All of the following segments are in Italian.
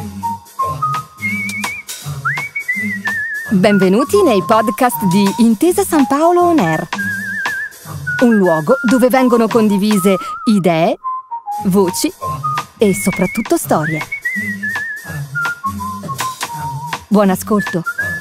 Benvenuti nei podcast di Intesa San Paolo On Air, un luogo dove vengono condivise idee, voci e soprattutto storie. Buon ascolto.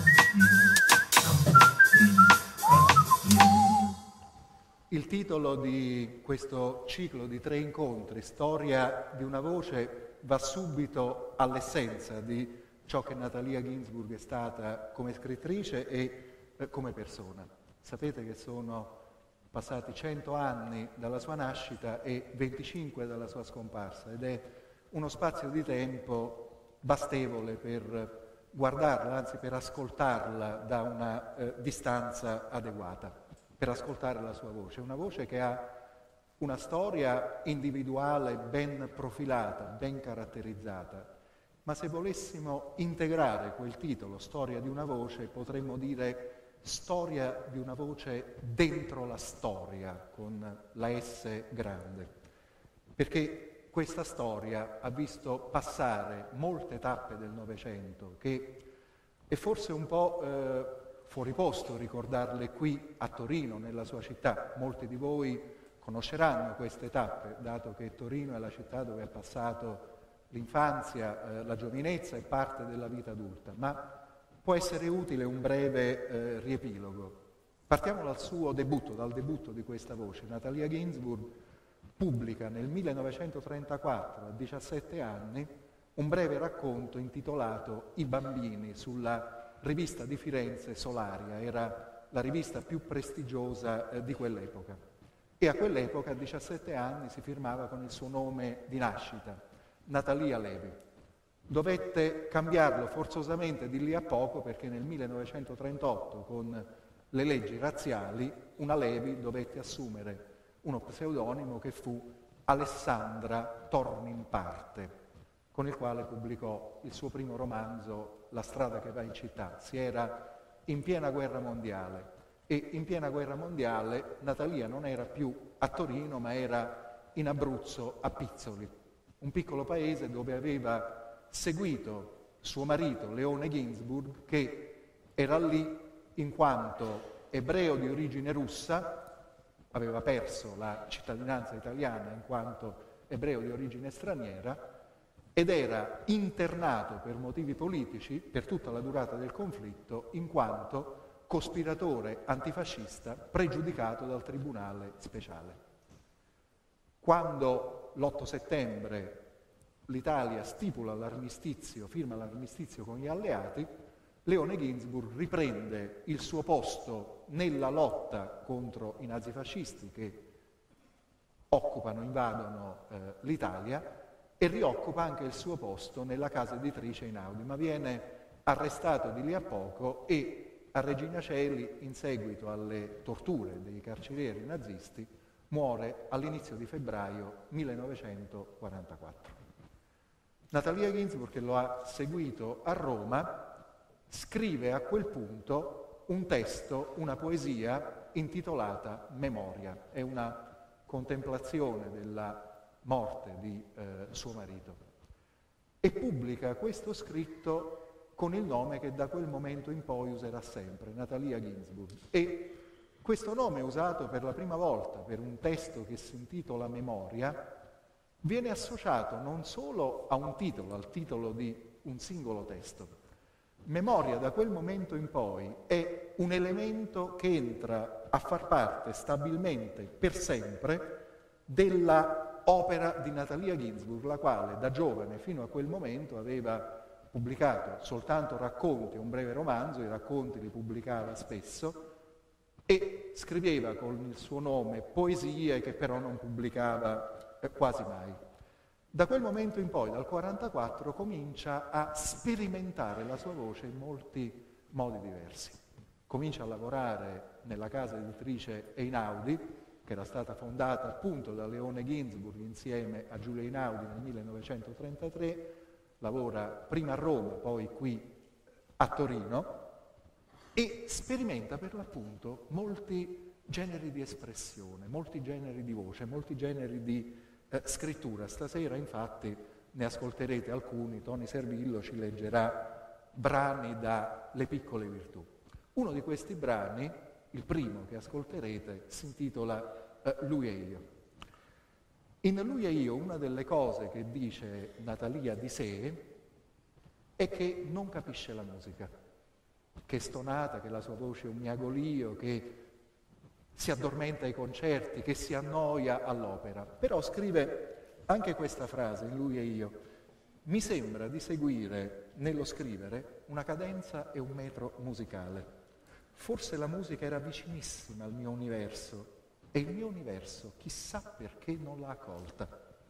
Il titolo di questo ciclo di 3 incontri, Storia di una voce, va subito all'essenza di ciò che Natalia Ginzburg è stata come scrittrice e come persona. Sapete che sono passati 100 anni dalla sua nascita e 25 dalla sua scomparsa, ed è uno spazio di tempo bastevole per guardarla, anzi per ascoltarla da una distanza adeguata, per ascoltare la sua voce. Una voce che ha una storia individuale ben profilata, ben caratterizzata, ma se volessimo integrare quel titolo, Storia di una voce, potremmo dire storia di una voce dentro la storia, con la S grande, perché questa storia ha visto passare molte tappe del Novecento, che è forse un po' fuori posto ricordarle qui a Torino, nella sua città. Molti di voi conosceranno queste tappe, dato che Torino è la città dove ha passato l'infanzia, la giovinezza e parte della vita adulta, ma può essere utile un breve riepilogo. Partiamo dal debutto di questa voce. Natalia Ginzburg pubblica nel 1934, a 17 anni, un breve racconto intitolato I bambini, sulla rivista di Firenze Solaria. Era la rivista più prestigiosa di quell'epoca, e a quell'epoca, a 17 anni, si firmava con il suo nome di nascita, Natalia Levi. Dovette cambiarlo forzosamente di lì a poco, perché nel 1938, con le leggi razziali, una Levi dovette assumere uno pseudonimo che fu Alessandra Tornimparte, con il quale pubblicò il suo primo romanzo, La strada che va in città. Si era in piena guerra mondiale, e in piena guerra mondiale Natalia non era più a Torino, ma era in Abruzzo, a Pizzoli, un piccolo paese dove aveva seguito suo marito Leone Ginzburg, che era lì in quanto ebreo di origine russa, aveva perso la cittadinanza italiana in quanto ebreo di origine straniera, ed era internato per motivi politici per tutta la durata del conflitto in quanto cospiratore antifascista pregiudicato dal Tribunale Speciale. Quando l'8 settembre l'Italia firma l'armistizio con gli alleati, Leone Ginzburg riprende il suo posto nella lotta contro i nazifascisti che invadono l'Italia, e rioccupa anche il suo posto nella casa editrice Einaudi, ma viene arrestato di lì a poco e a Regina Coeli, in seguito alle torture dei carcerieri nazisti, muore all'inizio di febbraio 1944. Natalia Ginzburg, che lo ha seguito a Roma, scrive a quel punto un testo, una poesia intitolata Memoria. È una contemplazione della morte di suo marito, e pubblica questo scritto con il nome che da quel momento in poi userà sempre, Natalia Ginzburg. E questo nome, usato per la prima volta per un testo che si intitola Memoria, viene associato non solo a un titolo, al titolo di un singolo testo. Memoria, da quel momento in poi, è un elemento che entra a far parte stabilmente, per sempre, della opera di Natalia Ginzburg, la quale da giovane fino a quel momento aveva pubblicato soltanto racconti, un breve romanzo. I racconti li pubblicava spesso, e scriveva con il suo nome poesie che però non pubblicava quasi mai. Da quel momento in poi, dal 1944, comincia a sperimentare la sua voce in molti modi diversi. Comincia a lavorare nella casa editrice Einaudi, che era stata fondata appunto da Leone Ginzburg insieme a Giulia Einaudi nel 1933, lavora prima a Roma, poi qui a Torino, e sperimenta per l'appunto molti generi di espressione, molti generi di voce, molti generi di scrittura. Stasera infatti ne ascolterete alcuni, Toni Servillo ci leggerà brani da Le piccole virtù. Uno di questi brani, il primo che ascolterete, si intitola Lui e io. In Lui e io una delle cose che dice Natalia di sé è che non capisce la musica, che è stonata, che la sua voce è un miagolio, che si addormenta ai concerti, che si annoia all'opera. Però scrive anche questa frase in Lui e io: mi sembra di seguire nello scrivere una cadenza e un metro musicale. Forse la musica era vicinissima al mio universo e il mio universo chissà perché non l'ha accolta.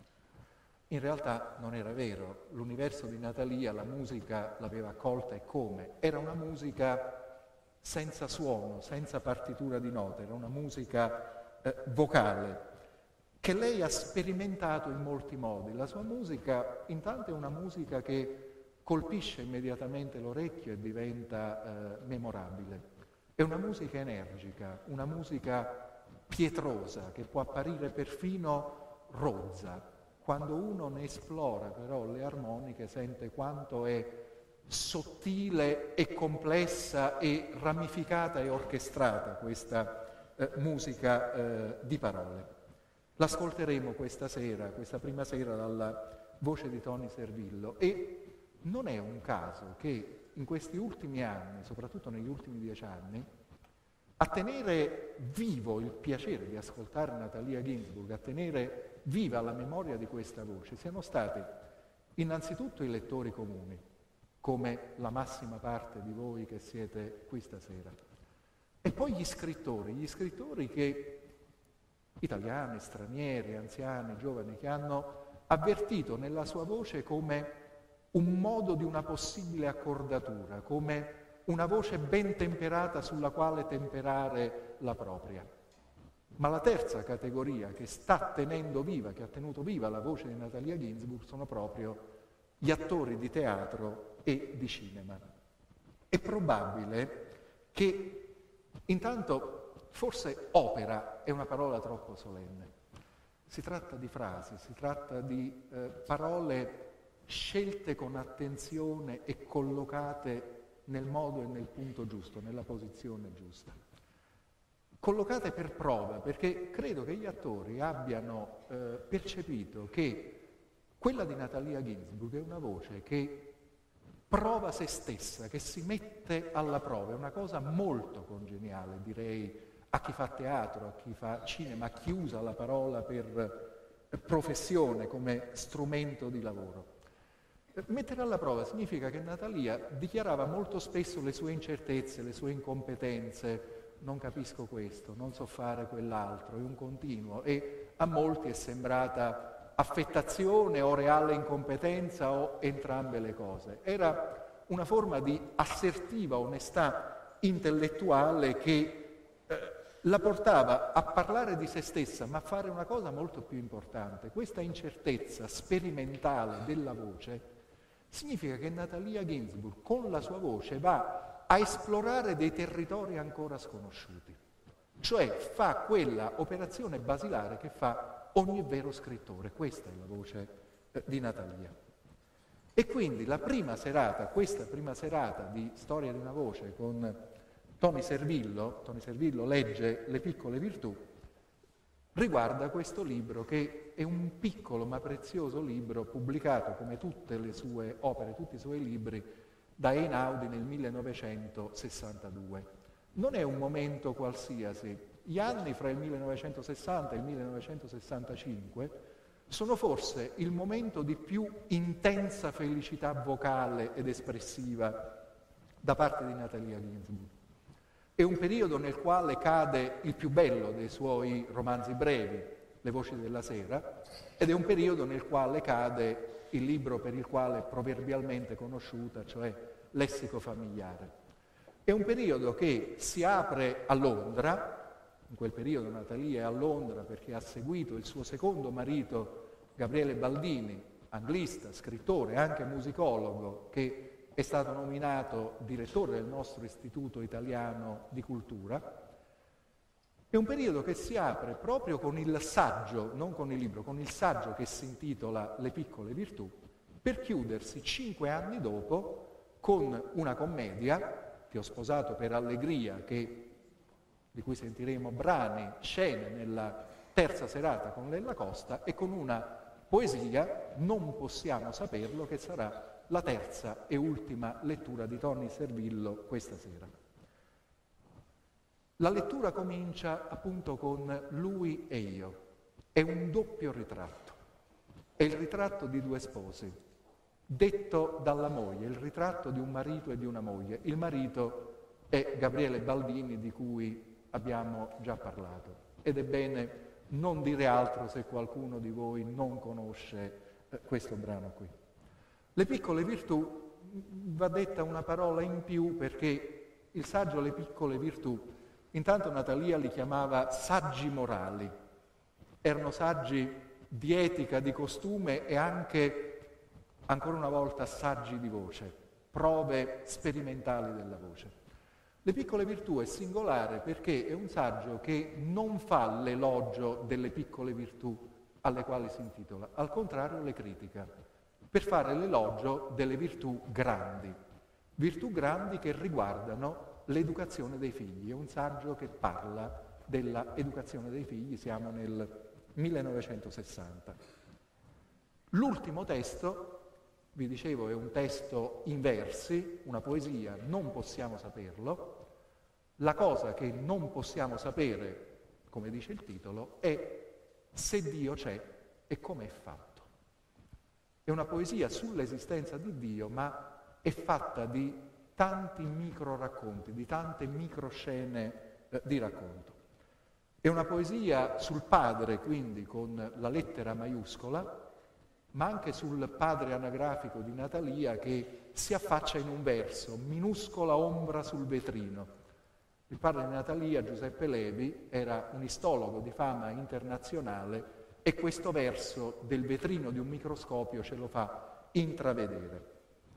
In realtà non era vero, l'universo di Natalia la musica l'aveva accolta, e come? Era una musica senza suono, senza partitura di note, era una musica vocale che lei ha sperimentato in molti modi. La sua musica intanto è una musica che colpisce immediatamente l'orecchio e diventa memorabile. È una musica energica, una musica pietrosa che può apparire perfino rozza. Quando uno ne esplora però le armoniche sente quanto è sottile e complessa e ramificata e orchestrata questa musica di parole. L'ascolteremo questa sera, questa prima sera, dalla voce di Toni Servillo, e non è un caso che in questi ultimi anni, soprattutto negli ultimi 10 anni, a tenere vivo il piacere di ascoltare Natalia Ginzburg, a tenere viva la memoria di questa voce, siano stati innanzitutto i lettori comuni, come la massima parte di voi che siete qui stasera, e poi gli scrittori che, italiani, stranieri, anziani, giovani, che hanno avvertito nella sua voce come un modo di una possibile accordatura, come una voce ben temperata sulla quale temperare la propria. Ma la terza categoria che sta tenendo viva, che ha tenuto viva la voce di Natalia Ginzburg, sono proprio gli attori di teatro e di cinema. È probabile che, intanto, forse opera è una parola troppo solenne. Si tratta di frasi, si tratta di parole scelte con attenzione e collocate nel modo e nel punto giusto, nella posizione giusta. Collocate per prova, perché credo che gli attori abbiano percepito che quella di Natalia Ginzburg è una voce che prova se stessa, che si mette alla prova, è una cosa molto congeniale, direi, a chi fa teatro, a chi fa cinema, a chi usa la parola per professione come strumento di lavoro. Mettere alla prova significa che Natalia dichiarava molto spesso le sue incertezze, le sue incompetenze. Non capisco questo, non so fare quell'altro, è un continuo, e a molti è sembrata affettazione o reale incompetenza o entrambe le cose. Era una forma di assertiva onestà intellettuale che la portava a parlare di se stessa, ma a fare una cosa molto più importante. Questa incertezza sperimentale della voce significa che Natalia Ginzburg con la sua voce va a esplorare dei territori ancora sconosciuti, cioè fa quella operazione basilare che fa ogni vero scrittore. Questa è la voce di Natalia. E quindi la prima serata, questa prima serata di Storia di una voce con Toni Servillo legge Le piccole virtù, riguarda questo libro, che è un piccolo ma prezioso libro pubblicato, come tutte le sue opere, tutti i suoi libri, da Einaudi nel 1962. Non è un momento qualsiasi. Gli anni fra il 1960 e il 1965 sono forse il momento di più intensa felicità vocale ed espressiva da parte di Natalia Ginzburg. È un periodo nel quale cade il più bello dei suoi romanzi brevi, Le voci della sera, ed è un periodo nel quale cade il libro per il quale è proverbialmente conosciuta, cioè Lessico familiare. È un periodo che si apre a Londra. In quel periodo Natalia è a Londra perché ha seguito il suo secondo marito, Gabriele Baldini, anglista, scrittore, anche musicologo, che è stato nominato direttore del nostro Istituto Italiano di Cultura. È un periodo che si apre proprio con il saggio, non con il libro, con il saggio che si intitola Le piccole virtù, per chiudersi 5 anni dopo con una commedia, Ti ho sposato per allegria, di cui sentiremo brani, scene nella terza serata con Lella Costa, e con una poesia, Non possiamo saperlo, che sarà la terza e ultima lettura di Toni Servillo questa sera. La lettura comincia appunto con Lui e io. È un doppio ritratto. È il ritratto di due sposi, detto dalla moglie, il ritratto di un marito e di una moglie. Il marito è Gabriele Baldini, di cui abbiamo già parlato. Ed è bene non dire altro se qualcuno di voi non conosce questo brano qui. Le piccole virtù, va detta una parola in più, perché il saggio Le piccole virtù, intanto Natalia li chiamava saggi morali. Erano saggi di etica, di costume e anche, ancora una volta, saggi di voce, prove sperimentali della voce. Le piccole virtù è singolare perché è un saggio che non fa l'elogio delle piccole virtù alle quali si intitola, al contrario le critica, per fare l'elogio delle virtù grandi che riguardano l'educazione dei figli. È un saggio che parla della educazione dei figli, siamo nel 1960. L'ultimo testo, vi dicevo, è un testo in versi, una poesia, Non possiamo saperlo. La cosa che non possiamo sapere, come dice il titolo, è se Dio c'è e come è fatto. È una poesia sull'esistenza di Dio, ma è fatta di tanti micro racconti, di tante microscene di racconto. È una poesia sul padre, quindi con la lettera maiuscola, ma anche sul padre anagrafico di Natalia, che si affaccia in un verso, minuscola ombra sul vetrino. Il padre di Natalia, Giuseppe Levi, era un istologo di fama internazionale e questo verso del vetrino di un microscopio ce lo fa intravedere.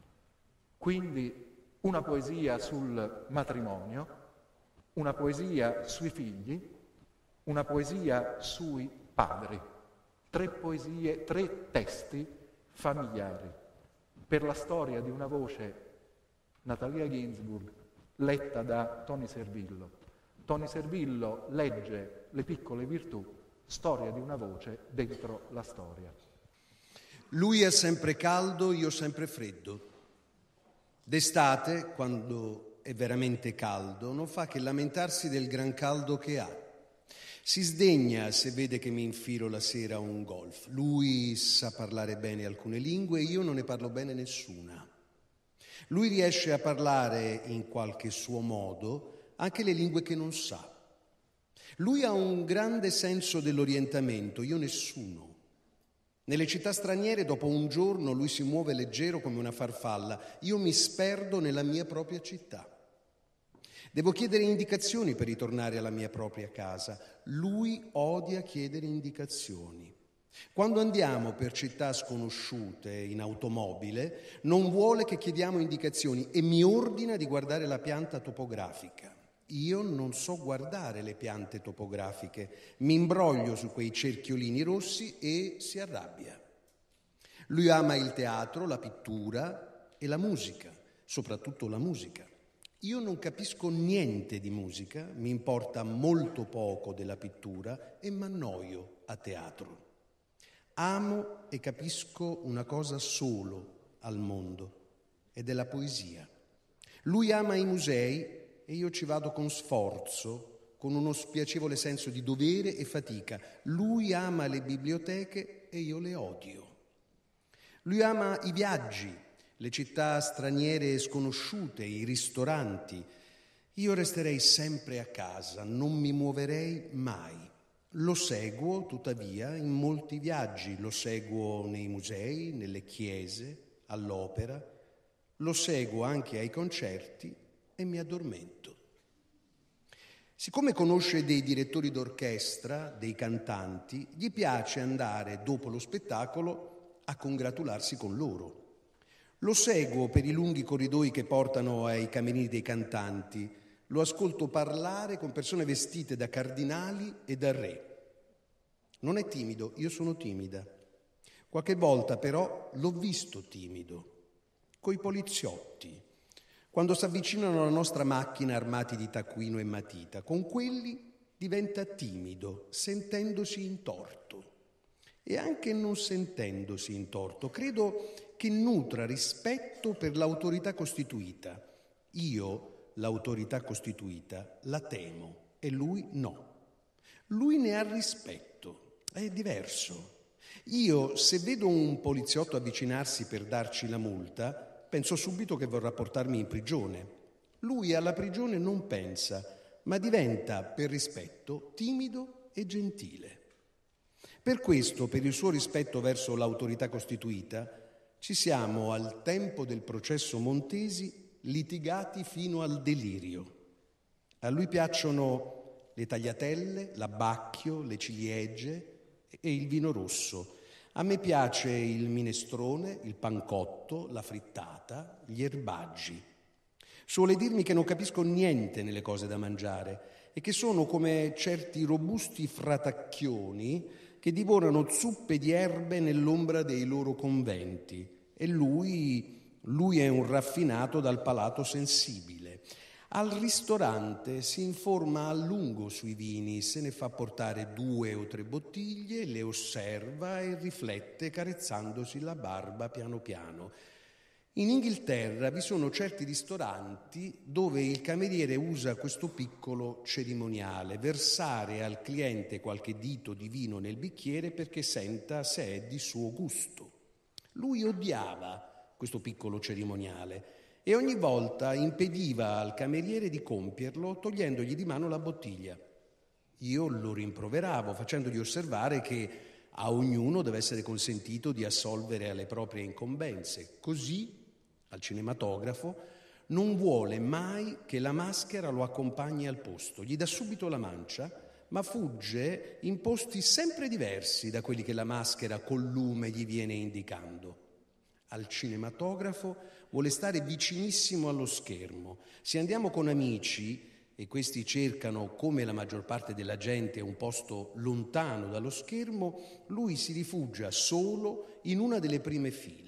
Quindi una poesia sul matrimonio, una poesia sui figli, una poesia sui padri. 3 poesie, 3 testi familiari per la storia di una voce, Natalia Ginzburg, letta da Toni Servillo. Toni Servillo legge Le piccole virtù, storia di una voce dentro la storia. Lui è sempre caldo, io sempre freddo. D'estate, quando è veramente caldo, non fa che lamentarsi del gran caldo che ha. Si sdegna se vede che mi infilo la sera a un golf. Lui sa parlare bene alcune lingue, io non ne parlo bene nessuna. Lui riesce a parlare in qualche suo modo anche le lingue che non sa. Lui ha un grande senso dell'orientamento, io nessuno. Nelle città straniere, dopo un giorno, lui si muove leggero come una farfalla. Io mi sperdo nella mia propria città. Devo chiedere indicazioni per ritornare alla mia propria casa. Lui odia chiedere indicazioni. Quando andiamo per città sconosciute in automobile, non vuole che chiediamo indicazioni e mi ordina di guardare la pianta topografica. Io non so guardare le piante topografiche, mi imbroglio su quei cerchiolini rossi e si arrabbia. Lui ama il teatro, la pittura e la musica, soprattutto la musica. Io non capisco niente di musica, mi importa molto poco della pittura e m'annoio a teatro. Amo e capisco una cosa solo al mondo, ed è la poesia. Lui ama i musei e io ci vado con sforzo, con uno spiacevole senso di dovere e fatica. Lui ama le biblioteche e io le odio. Lui ama i viaggi, le città straniere e sconosciute, i ristoranti. Io resterei sempre a casa, non mi muoverei mai. Lo seguo, tuttavia, in molti viaggi. Lo seguo nei musei, nelle chiese, all'opera. Lo seguo anche ai concerti e mi addormento. Siccome conosce dei direttori d'orchestra, dei cantanti, gli piace andare dopo lo spettacolo a congratularsi con loro. Lo seguo per i lunghi corridoi che portano ai camerini dei cantanti. Lo ascolto parlare con persone vestite da cardinali e da re. Non è timido, io sono timida. Qualche volta però l'ho visto timido, coi poliziotti, quando si avvicinano alla nostra macchina armati di taccuino e matita. Con quelli diventa timido, sentendosi in torto. E anche non sentendosi in torto, credo che nutra rispetto per l'autorità costituita. Io, l'autorità costituita, la temo e lui no. Lui ne ha rispetto, è diverso. Io, se vedo un poliziotto avvicinarsi per darci la multa, penso subito che vorrà portarmi in prigione. Lui alla prigione non pensa, ma diventa, per rispetto, timido e gentile. Per questo, per il suo rispetto verso l'autorità costituita, ci siamo, al tempo del processo Montesi, litigati fino al delirio. A lui piacciono le tagliatelle, l'abbacchio, le ciliegie e il vino rosso. A me piace il minestrone, il pancotto, la frittata, gli erbaggi. Suole dirmi che non capisco niente nelle cose da mangiare e che sono come certi robusti fratacchioni che divorano zuppe di erbe nell'ombra dei loro conventi. E lui è un raffinato dal palato sensibile. Al ristorante si informa a lungo sui vini, se ne fa portare 2 o 3 bottiglie, le osserva e riflette carezzandosi la barba piano piano. In Inghilterra vi sono certi ristoranti dove il cameriere usa questo piccolo cerimoniale, versare al cliente qualche dito di vino nel bicchiere perché senta se è di suo gusto. Lui odiava questo piccolo cerimoniale e ogni volta impediva al cameriere di compierlo togliendogli di mano la bottiglia. Io lo rimproveravo facendogli osservare che a ognuno deve essere consentito di assolvere alle proprie incombenze. Così, al cinematografo, non vuole mai che la maschera lo accompagni al posto. Gli dà subito la mancia, ma fugge in posti sempre diversi da quelli che la maschera col lume gli viene indicando. Al cinematografo vuole stare vicinissimo allo schermo. Se andiamo con amici e questi cercano, come la maggior parte della gente, un posto lontano dallo schermo, lui si rifugia solo in una delle prime file.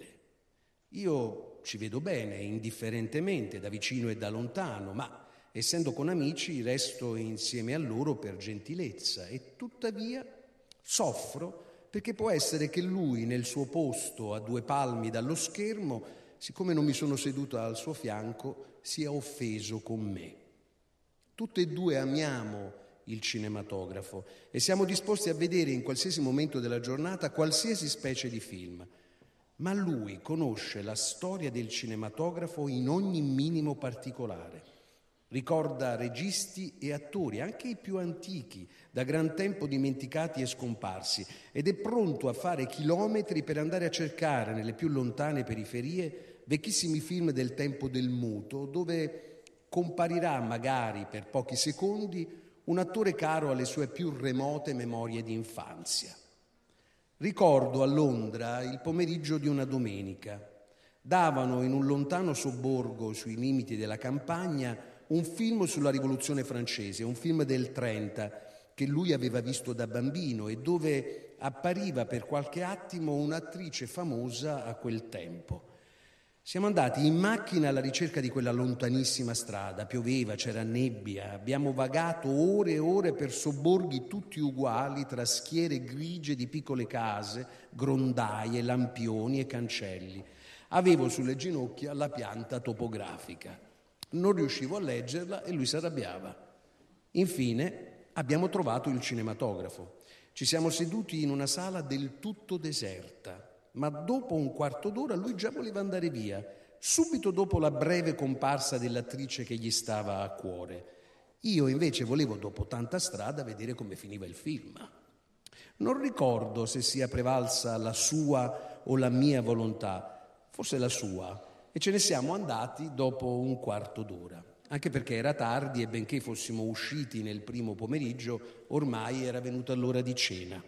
Io ci vedo bene, indifferentemente, da vicino e da lontano, ma essendo con amici resto insieme a loro per gentilezza e tuttavia soffro perché può essere che lui nel suo posto a 2 palmi dallo schermo, siccome non mi sono seduto al suo fianco, sia offeso con me. Tutte e 2 amiamo il cinematografo e siamo disposti a vedere in qualsiasi momento della giornata qualsiasi specie di film. Ma lui conosce la storia del cinematografo in ogni minimo particolare. Ricorda registi e attori, anche i più antichi, da gran tempo dimenticati e scomparsi, ed è pronto a fare chilometri per andare a cercare nelle più lontane periferie vecchissimi film del tempo del muto, dove comparirà magari per pochi secondi un attore caro alle sue più remote memorie di infanzia. Ricordo a Londra il pomeriggio di una domenica. Davano in un lontano sobborgo sui limiti della campagna un film sulla Rivoluzione francese, un film del 30 che lui aveva visto da bambino e dove appariva per qualche attimo un'attrice famosa a quel tempo. Siamo andati in macchina alla ricerca di quella lontanissima strada, pioveva, c'era nebbia, abbiamo vagato ore e ore per sobborghi tutti uguali tra schiere grigie di piccole case, grondaie, lampioni e cancelli. Avevo sulle ginocchia la pianta topografica. Non riuscivo a leggerla e lui si arrabbiava. Infine abbiamo trovato il cinematografo. Ci siamo seduti in una sala del tutto deserta, ma dopo un quarto d'ora lui già voleva andare via, subito dopo la breve comparsa dell'attrice che gli stava a cuore. Io invece volevo, dopo tanta strada, vedere come finiva il film. Non ricordo se sia prevalsa la sua o la mia volontà, forse la sua, e ce ne siamo andati dopo un quarto d'ora, anche perché era tardi e benché fossimo usciti nel primo pomeriggio, ormai era venuta l'ora di cena.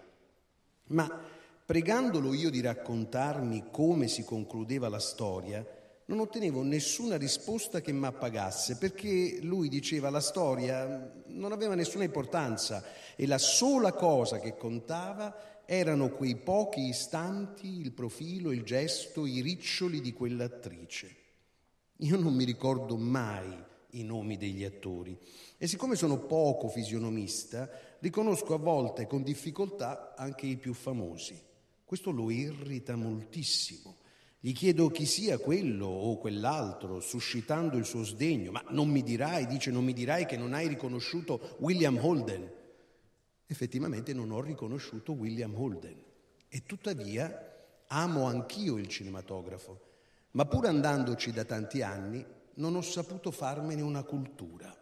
Ma pregandolo io di raccontarmi come si concludeva la storia, non ottenevo nessuna risposta che m'appagasse, perché lui diceva la storia non aveva nessuna importanza e la sola cosa che contava erano quei pochi istanti, il profilo, il gesto, i riccioli di quell'attrice. Io non mi ricordo mai i nomi degli attori e siccome sono poco fisionomista, riconosco a volte con difficoltà anche i più famosi. Questo lo irrita moltissimo. Gli chiedo chi sia quello o quell'altro, suscitando il suo sdegno. Ma non mi dirai, dice, non mi dirai che non hai riconosciuto William Holden. Effettivamente non ho riconosciuto William Holden e tuttavia amo anch'io il cinematografo, ma pur andandoci da tanti anni non ho saputo farmene una cultura.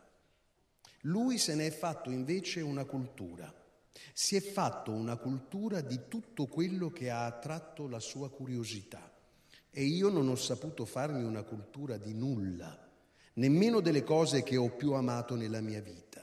Lui se ne è fatto invece una cultura. Si è fatto una cultura di tutto quello che ha attratto la sua curiosità. E io non ho saputo farmi una cultura di nulla, nemmeno delle cose che ho più amato nella mia vita.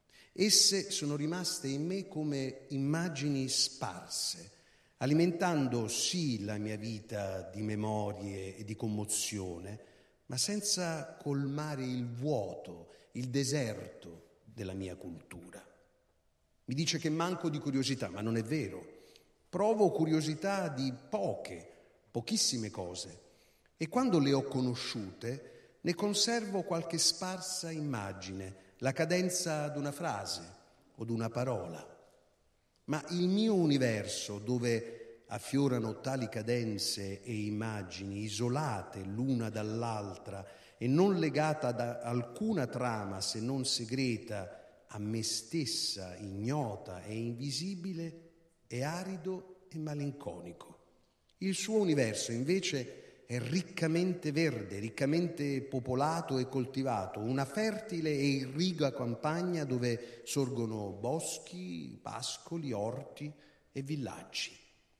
Esse sono rimaste in me come immagini sparse, alimentando sì la mia vita di memorie e di commozione, ma senza colmare il vuoto, il deserto della mia cultura. Mi dice che manco di curiosità, ma non è vero. Provo curiosità di pochissime cose, e quando le ho conosciute ne conservo qualche sparsa immagine, la cadenza d'una frase o d'una parola. Ma il mio universo, dove affiorano tali cadenze e immagini, isolate l'una dall'altra e non legata da alcuna trama se non segreta a me stessa, ignota e invisibile, è arido e malinconico. Il suo universo invece è riccamente verde, riccamente popolato e coltivato, una fertile e irriga campagna dove sorgono boschi, pascoli, orti e villaggi.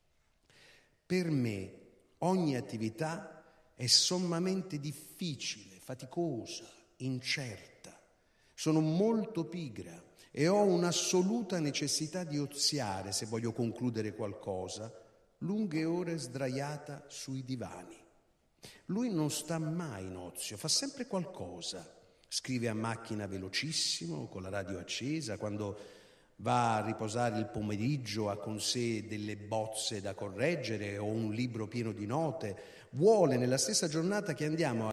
Per me ogni attività è sommamente difficile, faticosa, incerta. Sono molto pigra e ho un'assoluta necessità di oziare, se voglio concludere qualcosa, lunghe ore sdraiata sui divani. Lui non sta mai in ozio, fa sempre qualcosa. Scrive a macchina velocissimo, con la radio accesa, quando va a riposare il pomeriggio ha con sé delle bozze da correggere o un libro pieno di note. Vuole nella stessa giornata che andiamo